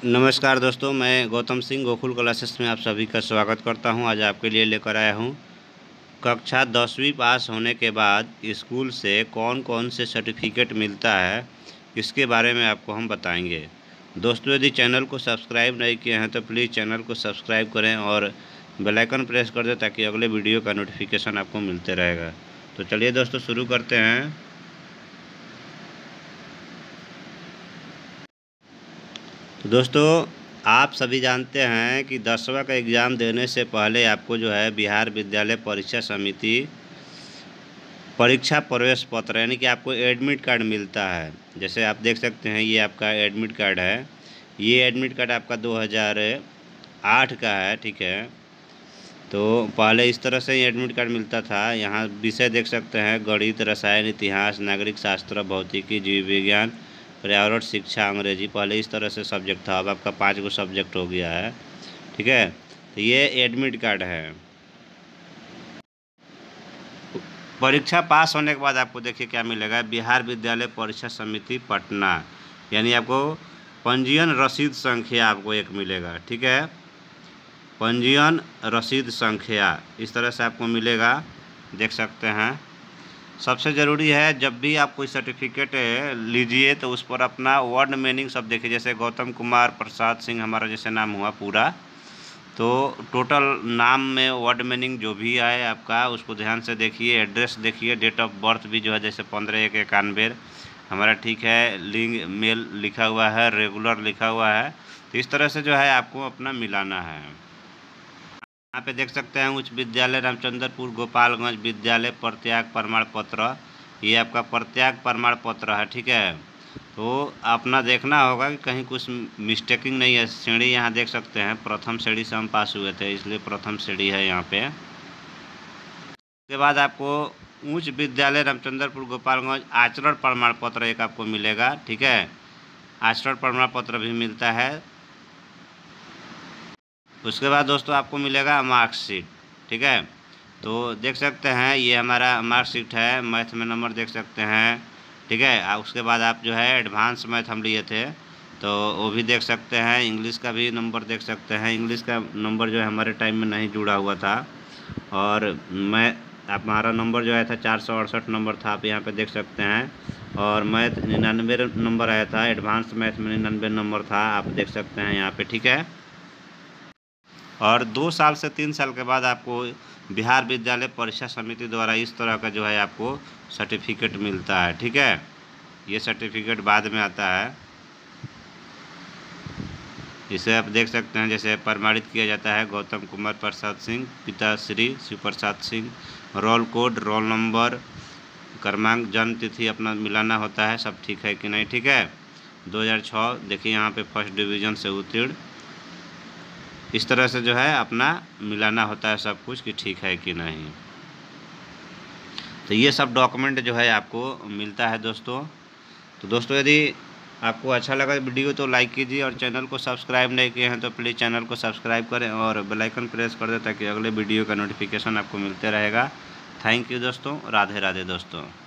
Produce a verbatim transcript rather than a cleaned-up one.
नमस्कार दोस्तों, मैं गौतम सिंह गोकुल क्लासेस में आप सभी का स्वागत करता हूं। आज आपके लिए लेकर आया हूं कक्षा दसवीं पास होने के बाद स्कूल से कौन कौन से सर्टिफिकेट मिलता है, इसके बारे में आपको हम बताएंगे। दोस्तों, यदि चैनल को सब्सक्राइब नहीं किए हैं तो प्लीज़ चैनल को सब्सक्राइब करें और बेल आइकन प्रेस कर दें ताकि अगले वीडियो का नोटिफिकेशन आपको मिलते रहेगा। तो चलिए दोस्तों, शुरू करते हैं। तो दोस्तों, आप सभी जानते हैं कि दसवां का एग्ज़ाम देने से पहले आपको जो है बिहार विद्यालय परीक्षा समिति परीक्षा प्रवेश पत्र यानी कि आपको एडमिट कार्ड मिलता है। जैसे आप देख सकते हैं, ये आपका एडमिट कार्ड है। ये एडमिट कार्ड आपका दो हज़ार आठ का है, ठीक है। तो पहले इस तरह से ही एडमिट कार्ड मिलता था। यहाँ विषय देख सकते हैं: गणित, रसायन, इतिहास, नागरिक शास्त्र, भौतिकी, जीव विज्ञान, पर्यावरण, शिक्षा, अंग्रेजी। पहले इस तरह से सब्जेक्ट था, अब आपका पाँच गो सब्जेक्ट हो गया है, ठीक है। तो ये एडमिट कार्ड है। परीक्षा पास होने के बाद आपको देखिए क्या मिलेगा: बिहार विद्यालय परीक्षा समिति पटना, यानी आपको पंजीयन रसीद संख्या आपको एक मिलेगा, ठीक है। पंजीयन रसीद संख्या इस तरह से आपको मिलेगा, देख सकते हैं। सबसे ज़रूरी है, जब भी आप कोई सर्टिफिकेट लीजिए तो उस पर अपना वर्ड मीनिंग सब देखिए। जैसे गौतम कुमार प्रसाद सिंह हमारा जैसे नाम हुआ पूरा, तो टोटल नाम में वर्ड मीनिंग जो भी आए आपका, उसको ध्यान से देखिए। एड्रेस देखिए, डेट ऑफ बर्थ भी जो है जैसे पंद्रह एक इक्यानवे हमारा, ठीक है। लिंग मेल लिखा हुआ है, रेगुलर लिखा हुआ है। तो इस तरह से जो है आपको अपना मिलाना है। यहाँ पे देख सकते हैं उच्च विद्यालय रामचंद्रपुर गोपालगंज विद्यालय प्रत्याग प्रमाण पत्र, ये आपका प्रत्याग प्रमाण पत्र है, ठीक है। तो अपना देखना होगा कि कहीं कुछ मिस्टेकिंग नहीं है। श्रेणी यहाँ देख सकते हैं, प्रथम श्रेणी से हम पास हुए थे, इसलिए प्रथम श्रेणी है यहाँ पे। उसके बाद आपको उच्च विद्यालय रामचंद्रपुर गोपालगंज आचरण प्रमाण पत्र एक आपको मिलेगा, ठीक है। आचरण प्रमाण पत्र भी मिलता है। उसके बाद दोस्तों आपको मिलेगा मार्कशीट, ठीक है। तो देख सकते हैं ये हमारा मार्कशीट है। मैथ में नंबर देख सकते हैं, ठीक है। उसके बाद आप जो है एडवांस मैथ हम लिए थे तो वो भी देख सकते हैं। इंग्लिश का भी नंबर देख सकते हैं। इंग्लिश का नंबर जो है हमारे टाइम में नहीं जुड़ा हुआ था, और मैं हमारा नंबर जो आया था चार सौ अड़सठ नंबर था, आप यहाँ पे देख सकते हैं। और मैथ निन्यानवे नंबर आया था, एडवांस मैथ में निन्यानवे नंबर था, आप देख सकते हैं यहाँ पे, ठीक है। और दो साल से तीन साल के बाद आपको बिहार विद्यालय परीक्षा समिति द्वारा इस तरह का जो है आपको सर्टिफिकेट मिलता है, ठीक है। ये सर्टिफिकेट बाद में आता है। इसे आप देख सकते हैं, जैसे प्रमाणित किया जाता है गौतम कुमार प्रसाद सिंह, पिता Shri Shiv Prasad Singh, roll code, roll number, क्रमांक, जन्म तिथि अपना मिलाना होता है, सब ठीक है कि नहीं, ठीक है। दो हज़ार छः देखिए यहाँ पे फर्स्ट डिवीज़न से उत्तीर्ण, इस तरह से जो है अपना मिलाना होता है सब कुछ कि ठीक है कि नहीं। तो ये सब डॉक्यूमेंट जो है आपको मिलता है दोस्तों। तो दोस्तों, यदि आपको अच्छा लगा वीडियो तो लाइक कीजिए, और चैनल को सब्सक्राइब नहीं किए हैं तो प्लीज़ चैनल को सब्सक्राइब करें और बेल आइकन प्रेस कर दें ताकि अगले वीडियो का नोटिफिकेशन आपको मिलते रहेगा। थैंक यू दोस्तों। राधे राधे दोस्तों।